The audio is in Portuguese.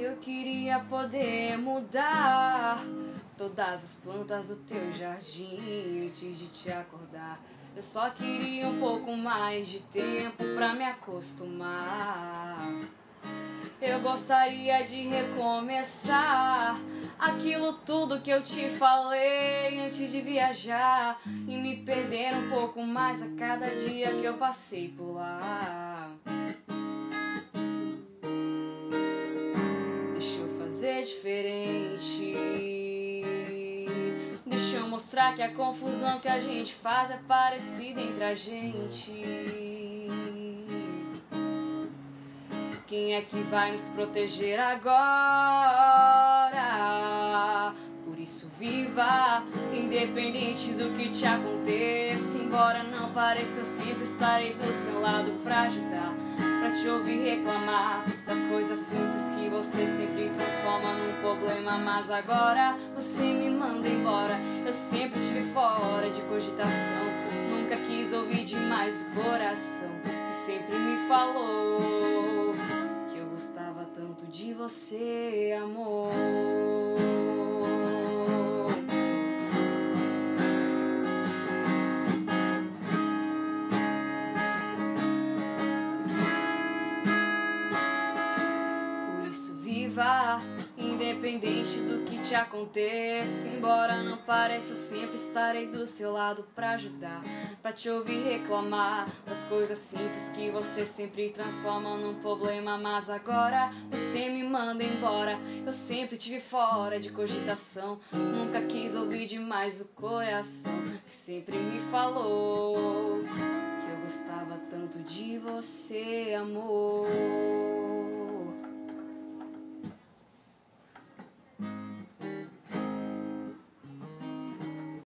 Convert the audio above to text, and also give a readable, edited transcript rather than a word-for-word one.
Eu queria poder mudar todas as plantas do teu jardim antes de te acordar. Eu só queria um pouco mais de tempo pra me acostumar. Eu gostaria de recomeçar aquilo tudo que eu te falei antes de viajar e me perder um pouco mais a cada dia que eu passei por lá. Deixa eu fazer diferente. Deixa eu mostrar que a confusão que a gente faz é parecida entre a gente. Quem é que vai nos proteger agora? Por isso viva, independente do que te aconteça. Embora não pareça, eu sempre estarei do seu lado pra ajudar, pra te ouvir reclamar das coisas simples que você sempre transforma num problema. Mas agora você me manda embora. Eu sempre tive fora de cogitação, nunca quis ouvir demais o coração que sempre me falou que eu gostava tanto de você, amor. Por isso viva, independente do que te aconteça. Embora não pareça, eu sempre estarei do seu lado pra ajudar, pra te ouvir reclamar das coisas simples que você sempre transforma num problema. Mas agora você me manda embora. Eu sempre tive fora de cogitação, nunca quis ouvir demais o coração que sempre me falou que eu gostava tanto de você, amor.